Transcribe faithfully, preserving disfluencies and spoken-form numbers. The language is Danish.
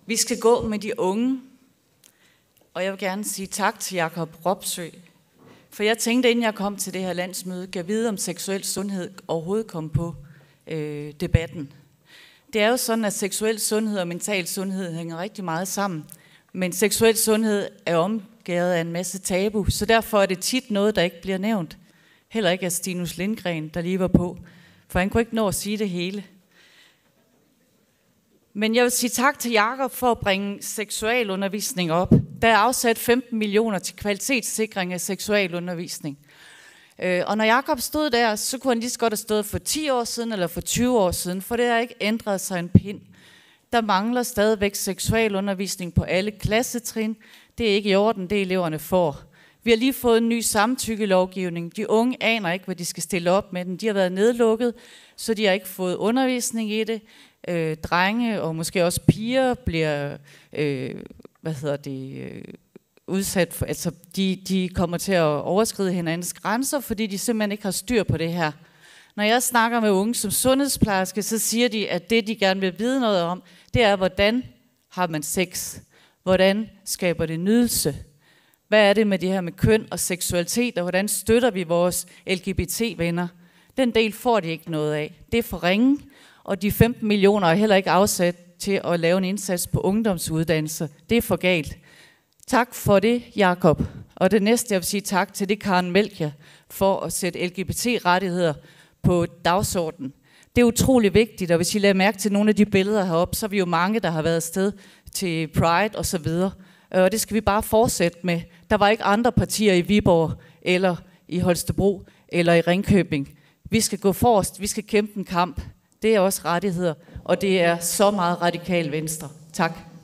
Vi skal gå med de unge, og jeg vil gerne sige tak til Jakob Ropsø. For jeg tænkte, inden jeg kom til det her landsmøde, kan vide, om seksuel sundhed overhovedet kom på øh, debatten. Det er jo sådan, at seksuel sundhed og mental sundhed hænger rigtig meget sammen. Men seksuel sundhed er omgærdet af en masse tabu, så derfor er det tit noget, der ikke bliver nævnt. Heller ikke af Stinus Lindgren, der lige var på, for han kunne ikke nå at sige det hele. Men jeg vil sige tak til Jakob for at bringe seksualundervisning op. Der er afsat femten millioner til kvalitetssikring af seksualundervisning. Og når Jakob stod der, så kunne han lige så godt have stået for ti år siden eller for tyve år siden, for det har ikke ændret sig en pind. Der mangler stadigvæk seksualundervisning på alle klassetrin. Det er ikke i orden, det eleverne får. Vi har lige fået en ny samtykkelovgivning. De unge aner ikke, hvad de skal stille op med den. De har været nedlukket, så de har ikke fået undervisning i det. Øh, drenge og måske også piger bliver øh, hvad hedder det, øh, udsat for, altså de, de kommer til at overskride hinandens grænser, fordi de simpelthen ikke har styr på det her. Når jeg snakker med unge som sundhedsplejerske, så siger de, at det de gerne vil vide noget om, det er, hvordan har man sex? Hvordan skaber det nydelse? Hvad er det med det her med køn og seksualitet, og hvordan støtter vi vores L G B T-venner? Den del får de ikke noget af. Det er for ringe, og de femten millioner er heller ikke afsat til at lave en indsats på ungdomsuddannelser. Det er for galt. Tak for det, Jakob. Og det næste, jeg vil sige tak til, det er Karen Melchior for at sætte L G B T-rettigheder på dagsordenen. Det er utrolig vigtigt, og hvis I lader mærke til nogle af de billeder heroppe, så er vi jo mange, der har været afsted til Pride og så videre. Og det skal vi bare fortsætte med. Der var ikke andre partier i Viborg, eller i Holstebro, eller i Ringkøbing. Vi skal gå forrest, vi skal kæmpe en kamp. Det er også rettigheder, og det er så meget radikal venstre. Tak.